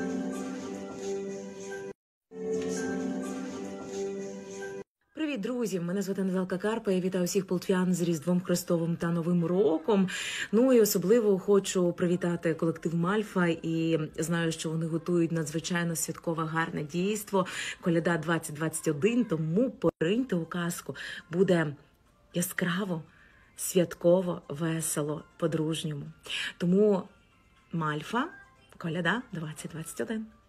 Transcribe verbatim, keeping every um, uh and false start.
Привіт, друзі! Мене звати Наталка Карпа. Я вітаю всіх полтвян з Різдвом Христовим та Новим роком. Ну і особливо хочу привітати колектив Мальфа. І знаю, що вони готують надзвичайно святкове гарне дійство. Коляда двадцять двадцять один, тому пориньте у казку. Буде яскраво, святково, весело, по-дружньому. Тому Мальфа, Коляда двадцять двадцять один.